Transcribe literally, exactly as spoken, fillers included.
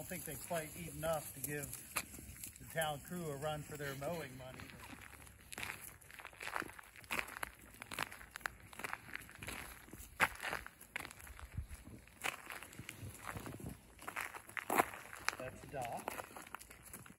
don't think they quite eat enough to give the town crew a run for their mowing money.